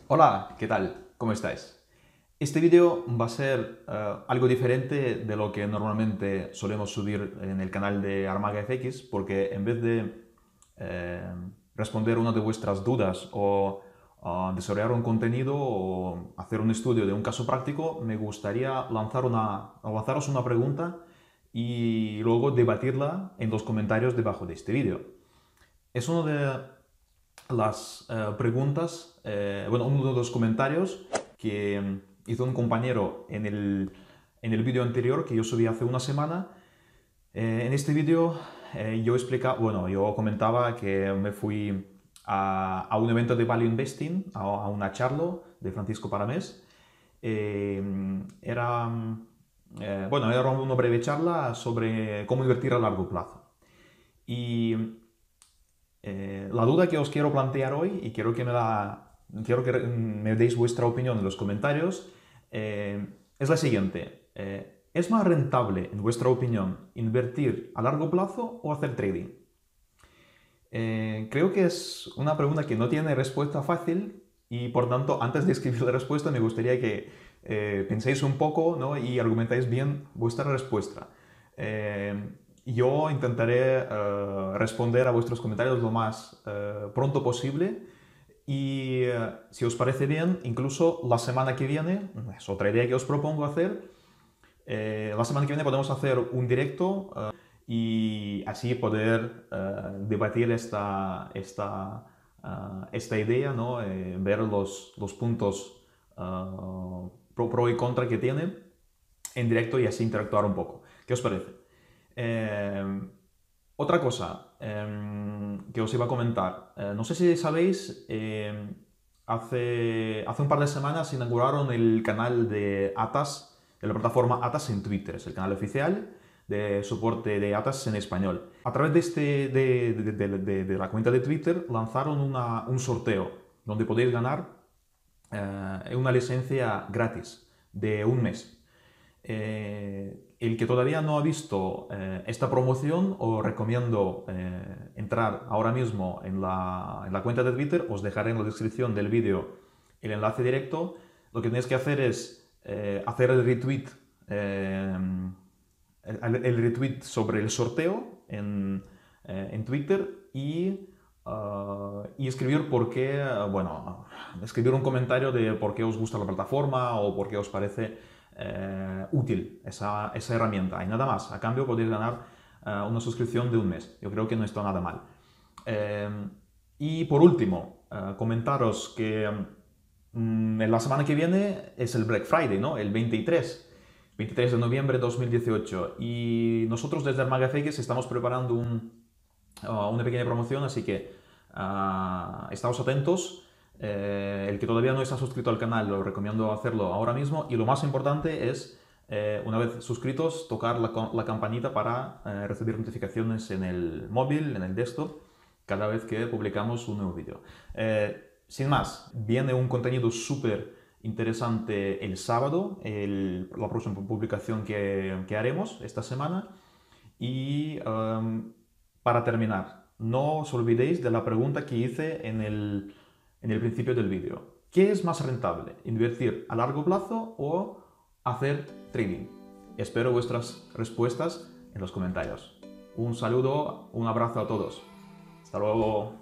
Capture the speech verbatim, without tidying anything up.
Hola, ¿qué tal? ¿Cómo estáis? Este vídeo va a ser eh, algo diferente de lo que normalmente solemos subir en el canal de ArmagaFX, porque en vez de eh, responder una de vuestras dudas o ah, desarrollar un contenido o hacer un estudio de un caso práctico, me gustaría lanzar una, lanzaros una pregunta y luego debatirla en los comentarios debajo de este vídeo. Es uno de las eh, preguntas, eh, bueno, uno de los comentarios que mm, hizo un compañero en el, en el vídeo anterior que yo subí hace una semana. Eh, en este vídeo eh, yo explicaba, bueno, yo comentaba que me fui a, a un evento de Value Investing, a, a una charla de Francisco Paramés. Eh, era, mm, eh, bueno, era una breve charla sobre cómo invertir a largo plazo. Y eh, la duda que os quiero plantear hoy, y quiero que me, la, quiero que me deis vuestra opinión en los comentarios, eh, es la siguiente. Eh, ¿Es más rentable, en vuestra opinión, invertir a largo plazo o hacer trading? Eh, creo que es una pregunta que no tiene respuesta fácil y, por tanto, antes de escribir la respuesta, me gustaría que eh, penséis un poco, ¿no? Y argumentáis bien vuestra respuesta. Eh, yo intentaré eh, responder a vuestros comentarios lo más eh, pronto posible y, eh, si os parece bien, incluso la semana que viene, es otra idea que os propongo hacer, eh, la semana que viene podemos hacer un directo eh, y así poder eh, debatir esta, esta, uh, esta idea, ¿no? Eh, ver los, los puntos uh, pro, pro, y contra que tiene en directo y así interactuar un poco. ¿Qué os parece? Eh, otra cosa eh, que os iba a comentar. Eh, no sé si sabéis, eh, hace, hace un par de semanas inauguraron el canal de Atas, de la plataforma Atas en Twitter. Es el canal oficial de soporte de Atas en español. A través de, este, de, de, de, de, de la cuenta de Twitter lanzaron una, un sorteo donde podéis ganar eh, una licencia gratis de un mes. Eh, el que todavía no ha visto eh, esta promoción, os recomiendo eh, entrar ahora mismo en la, en la cuenta de Twitter. Os dejaré en la descripción del vídeo el enlace directo. Lo que tenéis que hacer es eh, hacer el retweet, eh, el, el, retweet sobre el sorteo en, eh, en Twitter y, uh, y escribir por qué, bueno, escribir un comentario de por qué os gusta la plataforma o por qué os parece Eh, útil esa, esa herramienta y nada más. A cambio podéis ganar eh, una suscripción de un mes. Yo creo que no está nada mal. Eh, y por último, eh, comentaros que mm, en la semana que viene es el Black Friday, ¿no? El veintitrés, veintitrés de noviembre de dos mil dieciocho, y nosotros desde ArmagaFX estamos preparando un, uh, una pequeña promoción, así que uh, estáos atentos. Eh, el que todavía no está suscrito al canal, lo recomiendo hacerlo ahora mismo, y lo más importante es, eh, una vez suscritos, tocar la, la campanita para eh, recibir notificaciones en el móvil, en el desktop, cada vez que publicamos un nuevo vídeo. Eh, sin más, viene un contenido súper interesante el sábado, el, la próxima publicación que, que haremos esta semana. Y um, para terminar, no os olvidéis de la pregunta que hice en el, en el principio del vídeo. ¿Qué es más rentable? ¿Invertir a largo plazo o hacer trading? Espero vuestras respuestas en los comentarios. Un saludo, un abrazo a todos. Hasta luego.